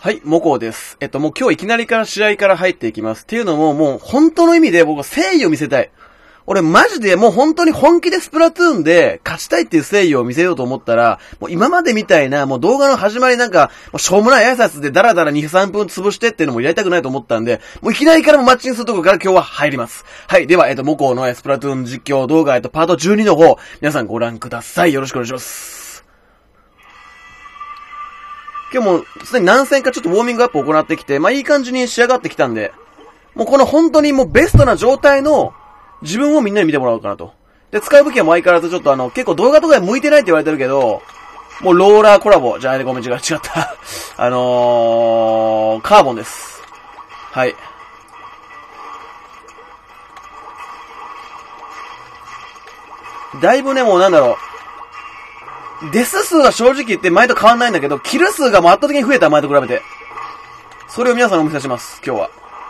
はい、モコです。もう今日いきなりから試合から入っていきます。っていうのも、もう本当の意味で僕は誠意を見せたい。俺マジでもう本当に本気でスプラトゥーンで勝ちたいっていう誠意を見せようと思ったら、もう今までみたいなもう動画の始まりなんか、もうしょうもない挨拶でダラダラ2、3分潰してっていうのもやりたくないと思ったんで、もういきなりからもマッチングするところから今日は入ります。はい、ではモコのスプラトゥーン実況動画パート12の方、皆さんご覧ください。よろしくお願いします。今日もすでに何戦かちょっとウォーミングアップを行ってきて、まあいい感じに仕上がってきたんで、もうこの本当にもうベストな状態の自分をみんなに見てもらおうかなと。で、使う武器はもう相変わらずちょっと結構動画とかで向いてないって言われてるけど、もうローラーコラボ、じゃあごめん違った。カーボンです。はい。だいぶね、もうなんだろう。デス数は正直言って前と変わんないんだけど、キル数がもう圧倒的に増えた、前と比べて。それを皆さんにお見せします、今日は。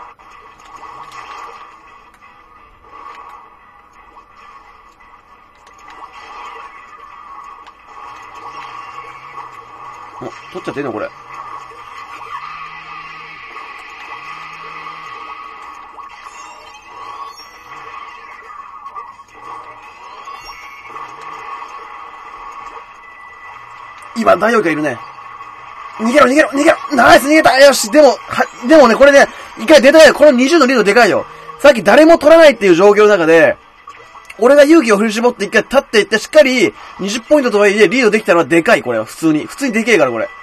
取っちゃっていいのこれ。今、大王がいるね。逃げろナイス逃げたよしでもね、これね、一回出たよ。この20のリードでかいよ。さっき誰も取らないっていう状況の中で、俺が勇気を振り絞って一回立っていって、しっかり20ポイントとはいえリードできたのはでかい、これは。普通にでけえから、これ。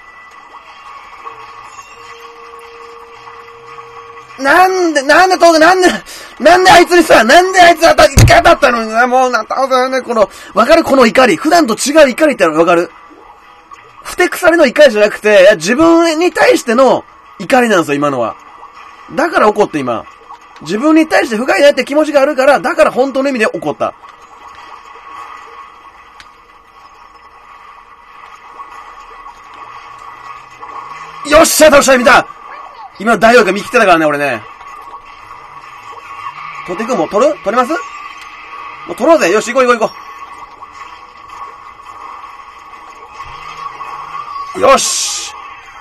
なんであいつにさ、なんであいつ当たったのにな、もうな、わかるこの怒り。普段と違う怒りってのわかる？ふてくされの怒りじゃなくて、自分に対しての怒りなんですよ、今のは。だから怒って今。自分に対して不甲斐ないって気持ちがあるから、だから本当の意味で怒った。よっしゃ倒した見た今の大王が見切ってたからね、俺ね。取っていくもう取りますもう取ろうぜ。よし、行こう。よし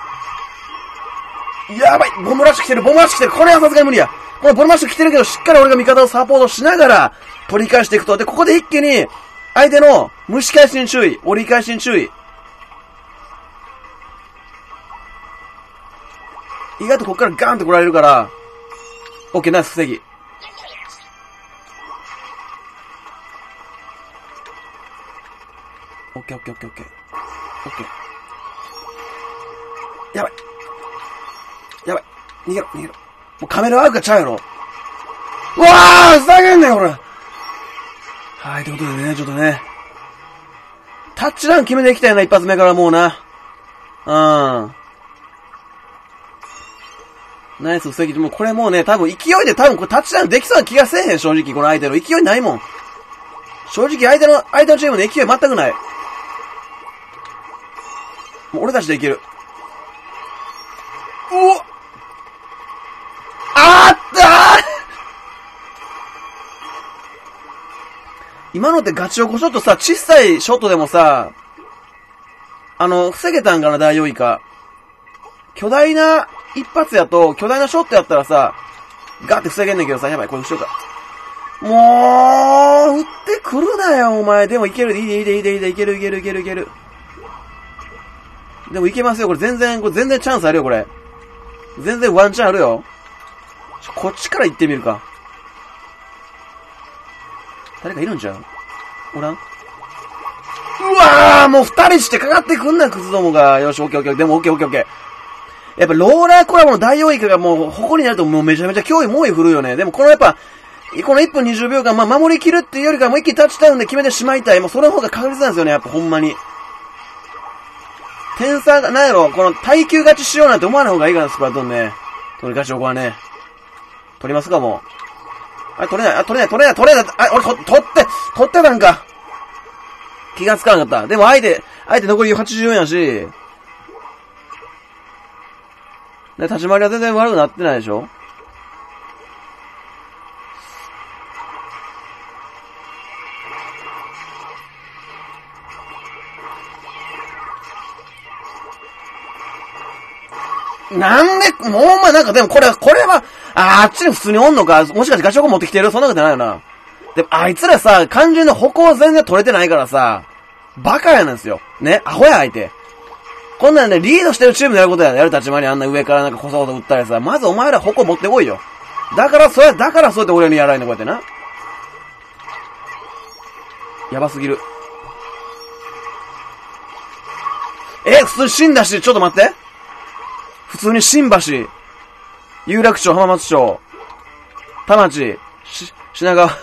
やばいボムラッシュ来てるこれはさすがに無理や。このボムラッシュ来てるけど、しっかり俺が味方をサポートしながら取り返していくと。で、ここで一気に相手の蒸し返しに注意、折り返しに注意。意外とこっからガーンって来られるから、オッケー、ナイス防ぎ。オッケー。やばい。逃げろ。もうカメラワークがちゃうやろ。うわーふざけんなよ、これ。はい、ということでね、ちょっとね。タッチダウン決めていきたいな、一発目からもうな。ナイス防ぎ。もうこれもうね、多分勢いでこれタッチダウンできそうな気がせえへん、正直。この相手の勢いないもん。正直相手のチームの勢い全くない。もう俺たちでいける。今のってガチオコショットさ、小さいショットでもさ、防げたんかな、大王以下。巨大な一発やと、巨大なショットやったらさ、ガーって防げんねんけどさ、やばい、これ後ろか。もう、撃ってくるなよ、お前。でもいける、いいで、いける。でもいけますよ、これ全然チャンスあるよ、これ。全然ワンチャンあるよ。こっちから行ってみるか。誰かいるんちゃう？おらん？うわーもう二人してかかってくんな、クズどもが。よし、オッケー。でもオッケー。やっぱローラーコラボの大王イカがもう誇りになるともうめちゃめちゃ脅威猛威振るよね。でもこのやっぱ、この1分20秒間、まあ守りきるっていうよりかもう一気にタッチダウンで決めてしまいたい。もうそれの方が確実なんですよね、やっぱほんまに。点差が、なんやろ、この耐久勝ちしようなんて思わない方がいいから、スプラトゥーンね。取り返しここはね。取りますか、もう。取れない。俺取ってたんか。気がつかなかった。でも相手残り84やし、立ち回りは全然悪くなってないでしょ。 なんで、もうお前なんかでもこれは、あっちに普通におんのか、もしかしてガチョコ持ってきてる？そんなことないよな。でもあいつらさ、肝心の歩行全然取れてないからさ、バカやなんですよ。ね、アホや相手。こんなんね、リードしてるチームでやることやる立場にあんな上からなんかこそこそ打ったりさ、まずお前ら歩行持ってこいよ。だからそうやって俺にやらないのこうやってな。やばすぎる。普通に新だし、ちょっと待って。普通に新橋、有楽町、浜松町、田町、品川。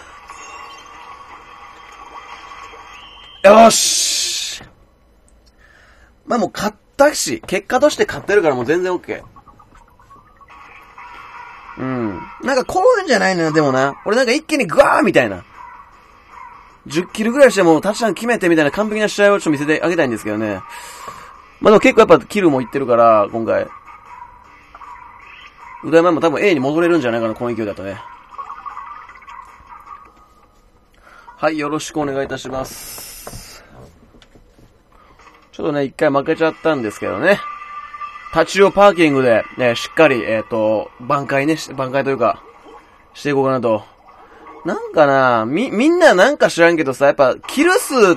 よーし。まあもう勝ったし、結果として勝ってるからもう全然 OK。うん。なんかこういうんじゃないのよ、でもな。俺なんか一気にグワーみたいな。10キルぐらいしてもタッチダウン決めてみたいな完璧な試合をちょっと見せてあげたいんですけどね。まあでも結構やっぱキルもいってるから、今回。うだいまも多分 A に戻れるんじゃないかな、この勢いだとね。はい、よろしくお願いいたします。ちょっとね、一回負けちゃったんですけどね。立ち寄パーキングで、ね、しっかり、挽回というか、していこうかなと。なんかな、みんななんか知らんけどさ、やっぱ、キル数って、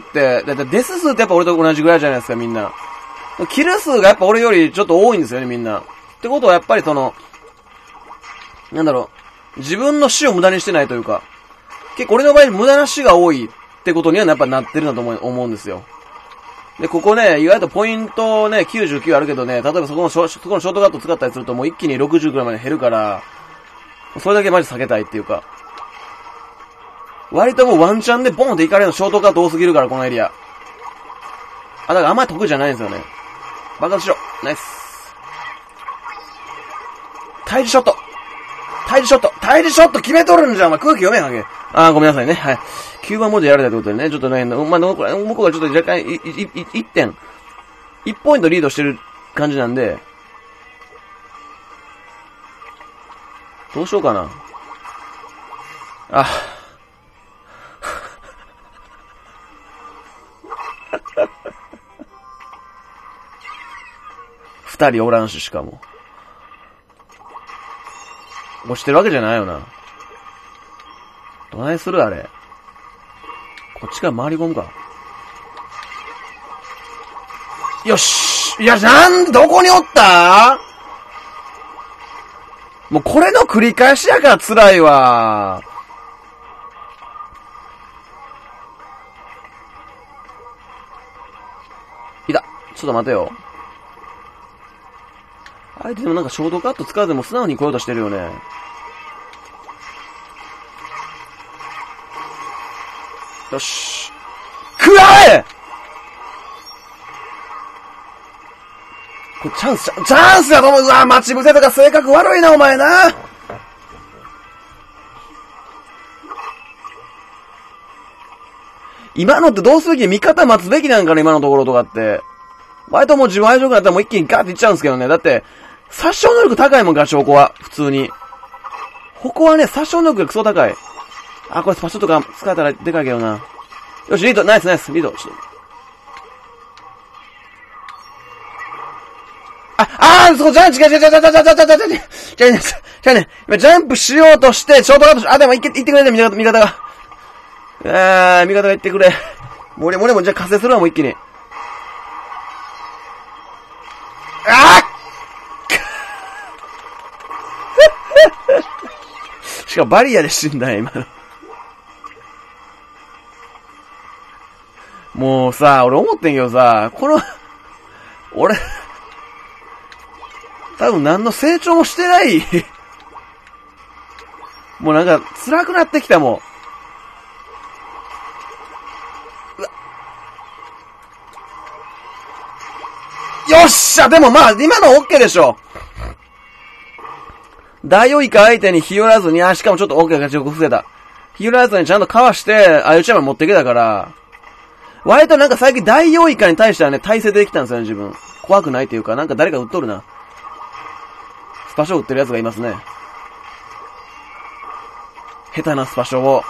だってデス数ってやっぱ俺と同じぐらいじゃないですか、みんな。キル数がやっぱ俺よりちょっと多いんですよね、みんな。ってことはやっぱりその、なんだろう、自分の死を無駄にしてないというか、結構俺の場合無駄な死が多いってことにはやっぱなってるんだと思うんですよ。で、ここね、意外とポイントね、99あるけどね、例えばそこのショートカット使ったりするともう一気に60くらいまで減るから、それだけマジ避けたいっていうか、割ともうワンチャンでボンっていかれるのショートカット多すぎるから、このエリア。だからあんまり得意じゃないんですよね。爆発しろ。ナイス。退治ショット決めとるんじゃん、お前空気読めんはげ。ごめんなさいね。はい。9番文字やられたってことでね、ちょっとね、向こうがちょっと若干、1ポイントリードしてる感じなんで、どうしようかな。2人おらんし、しかも。押してるわけじゃないよな。どないするあれ。こっちから回り込むか。よし。いや、どこにおった?もうこれの繰り返しやから辛いわ。いた。ちょっと待てよ。相手でもなんかショートカット使わずも素直に来ようとしてるよね。よし。食らえ!これチャンスやと思う。うわ、待ち伏せとか性格悪いな、お前な。今のってどうすべき？味方待つべきなんかね、今のところとかって。割ともう自分相性になったらもう一気にガーっていっちゃうんですけどね。だって、殺傷能力高いもん、ガチョウコは。普通に。こはね、殺傷能力がクソ高い。これスパショとか使えたらでかいけどな。よし、リード、ナイス、リード。ちょっとそこ、違う。今、ジャンプしようとして、ショートカットでも行ってくれね、味方が。味方が行ってくれ。俺もじゃあ加勢するわ、もう一気に。しかもバリアで死んだよ、今の。もうさ、俺思ってんけどさ、俺、多分何の成長もしてない。もうなんか、辛くなってきたもん。よっしゃ、でもまあ、今の OK でしょ。ダイオウイカ相手に日和らずに、しかもちょっと OK がちょっと防いだ。日和らずにちゃんとかわして、相打ちまで持ってきたから、割となんか最近ダイオウイカに対してはね、体勢できたんですよね、自分。怖くないっていうか、なんか誰か撃っとるな。スパショ撃ってる奴がいますね。下手なスパショを。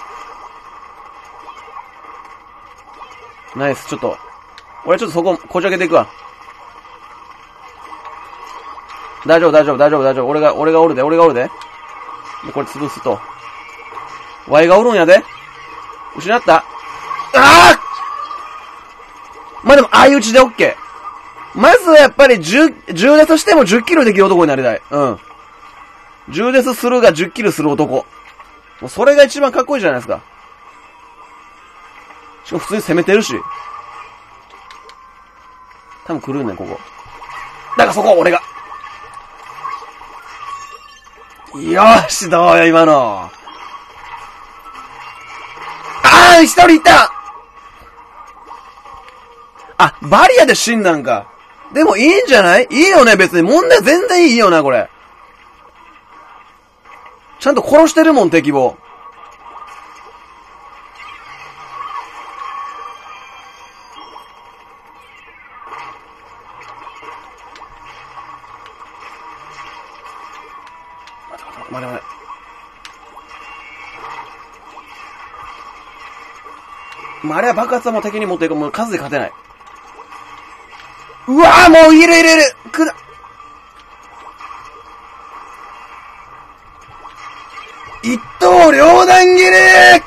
ナイス、俺ちょっとそこ、こじ開けていくわ。 大丈夫、大丈夫、大丈夫、大丈夫。俺がおるで、俺がおるで。で、これ潰すと。ワイがおるんやで。失った。ああまあ、でも、相打ちでオッケー。まずはやっぱり10デスしても10キルできる男になりたい。うん。10デスするが10キルする男。もうそれが一番かっこいいじゃないですか。しかも普通に攻めてるし。多分来るんねん、ここ。だからそこ、俺が。よーし、どうよ、今の。あー、一人いたあ、バリアで死んだんか。でもいいんじゃない？いいよね、別に。問題全然いいよな、これ。ちゃんと殺してるもん、敵を。待て。まあ、あれは爆発はもう敵に持っていく。もう数で勝てない。うわぁ、もういる一刀両断切れ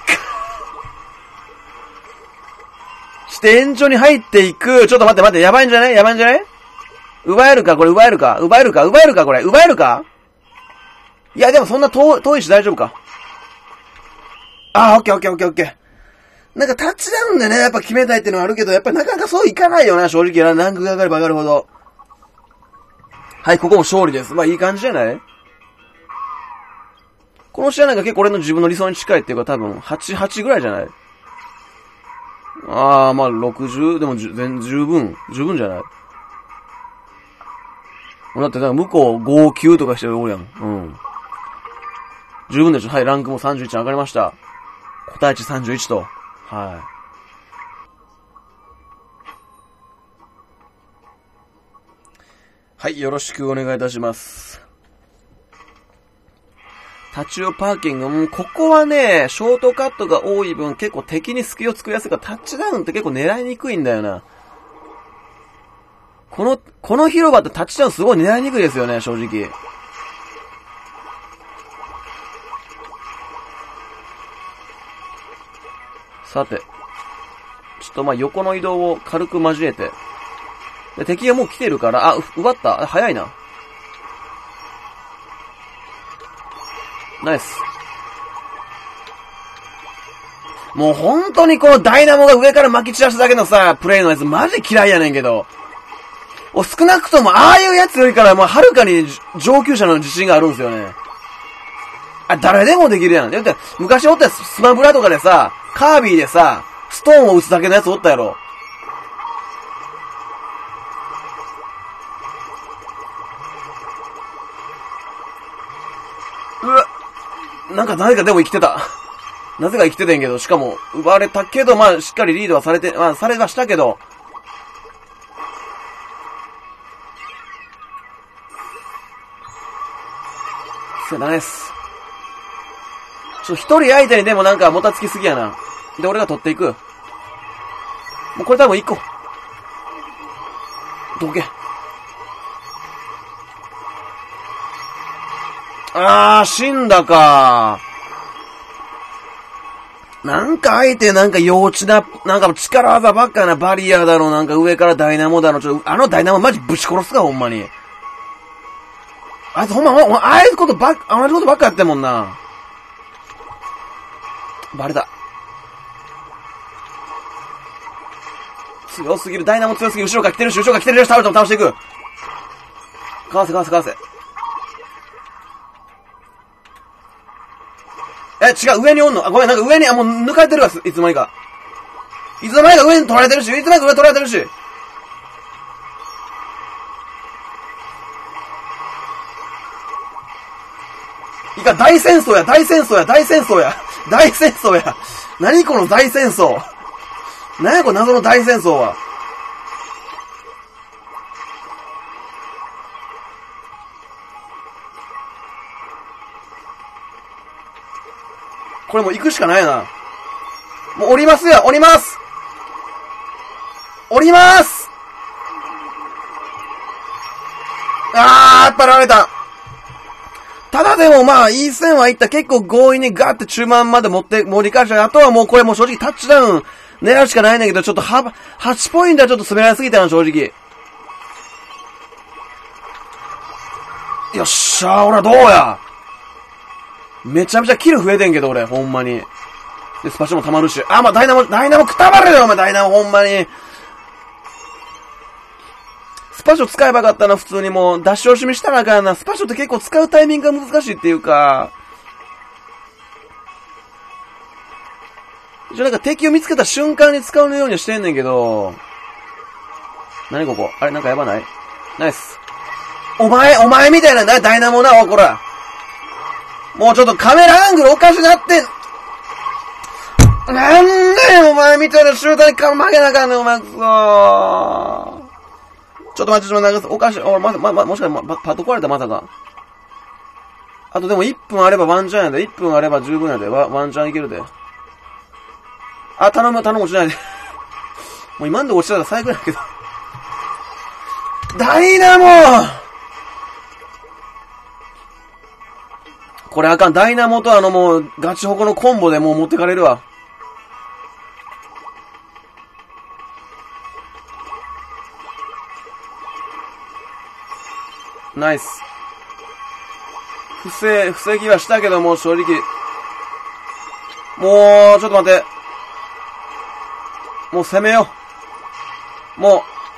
して延長に入っていく。ちょっと待って、やばいんじゃない奪えるかこれ奪えるかこれ奪えるかいや、でもそんな遠いし大丈夫か。あー、オッケー。なんかタッチダウンでね、やっぱ決めたいっていうのはあるけど、やっぱなかなかそういかないよな、正直な。ランクが上がれば上がるほど。はい、ここも勝利です。まあいい感じじゃない？この試合なんか結構俺の自分の理想に近いっていうか多分、8ぐらいじゃない？あー、まあ60、でも十分じゃない？だって向こう5級とかしてるおるやん。うん。十分でしょ。はい、ランクも31上がりました。個体値31と。はい。はい、よろしくお願いいたします。タチオパーキング、ここはね、ショートカットが多い分結構敵に隙を作りやすいから、タッチダウンって結構狙いにくいんだよな。この広場ってタッチダウンすごい狙いにくいですよね、正直。さて。ちょっとまあ横の移動を軽く交えて。で、敵がもう来てるから、あ、奪った。早いな。ナイス。もう本当にこのダイナモが上から巻き散らすだけのさ、プレイのやつマジ嫌いやねんけど。少なくともああいうやつよりからもうはるかに上級者の自信があるんですよね。あ、誰でもできるやん。だって昔おったスマブラとかでさ、カービィでさ、ストーンを打つだけのやつおったやろ。うわ、なんか誰かでも生きてた。なぜか生きててんけど、しかも奪われたけど、まあしっかりリードはされて、まあされはしたけど。ナイス。一人相手にでもなんかもたつきすぎやな。で、俺が取っていく。もうこれ多分一個。どけ。あー、死んだか。なんか相手なんか幼稚な、なんか力技ばっかな、バリアだろ、なんか上からダイナモだろ、あのダイナモマジぶち殺すか、ほんまに。あいつほんま、あいつことばっか、同じことばっかやってんもんな。バレた。強すぎる、ダイナモ強すぎる、後ろから来てるし、倒していく。かわせ。違う、上におんの。あ、ごめん、なんか上に、もう抜かれてるわ、いつの間にか。上に取られてるし。いか、大戦争や。何この大戦争。何やこの謎の大戦争は。これもう行くしかないな。もう降ります。あっぱりられた。ただでもまあ、いい線はいった。結構強引にガーって中盤まで盛り返した。あとはもうこれもう正直タッチダウン狙うしかないんだけど、ちょっと8ポイントはちょっと詰められすぎたな、正直。よっしゃー、俺はどうや。めちゃめちゃキル増えてんけど、俺、ほんまに。で、スパシャも溜まるし。あ、まあ、ダイナモくたばれよ、お前、ダイナモ、ほんまに。スパショ使えばよかったな、普通にもう、出し惜しみしたらあかんな。スパショって結構使うタイミングが難しいっていうか。一応なんか敵を見つけた瞬間に使うようにしてんねんけど。何ここあれなんかやばないナイス。お前みたいな、ダイナモな、おこら。もうちょっとカメラアングルおかしなってん。なんでお前みたいなシューターに負けなあかんねん、お前くそー。ちょっと待って、おかしい。もしかしてパッと壊れた、まさか。あとでも1分あればワンチャンやで。1分あれば十分やで。ワンチャンいけるで。あ、頼む、落ちないで。もう今んで落ちたら最高やけど。ダイナモこれあかん。ダイナモともう、ガチホコのコンボでもう持ってかれるわ。ナイス。防ぎはしたけども、正直。もう、ちょっと待って。もう攻めよう。も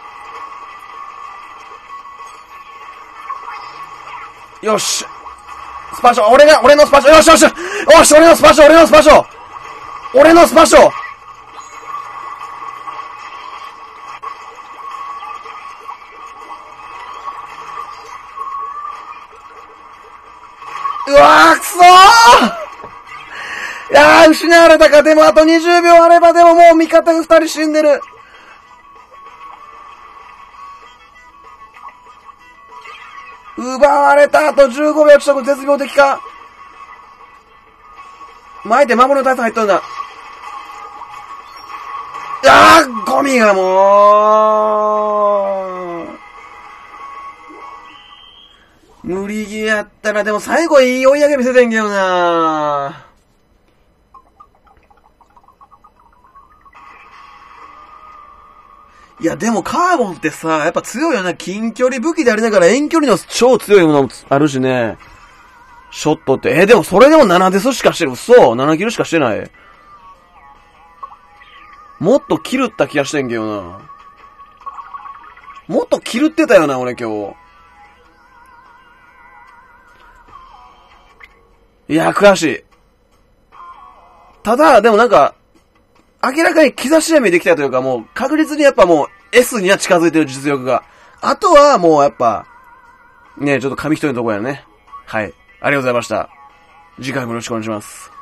う。よし。スパショ、俺のスパショ、よし、俺のスパショ。うわー、くそー。いやー、失われたか。でもあと20秒あれば、でももう味方が2人死んでる。奪われた。あと15秒ちょっと絶妙的か。前で守りの体勢入っとるんだ。あー、ゴミがもう。無理ゲーやったら、でも最後いい追い上げ見せてんけどな。いや、でもカーボンってさ、やっぱ強いよな。近距離武器でありながら遠距離の超強いものもあるしね。ショットって。でもそれでも7デスしかしてる。嘘 ?7 キルしかしてない。もっとキルった気がしてんけどな。もっとキルってたよな、俺今日。いや、悔しい。ただ、でもなんか、明らかに兆しは見えてきたというか、もう確実にやっぱもう S には近づいてる実力が。あとはもうやっぱ、ね、ちょっと紙一重のとこやね。はい。ありがとうございました。次回もよろしくお願いします。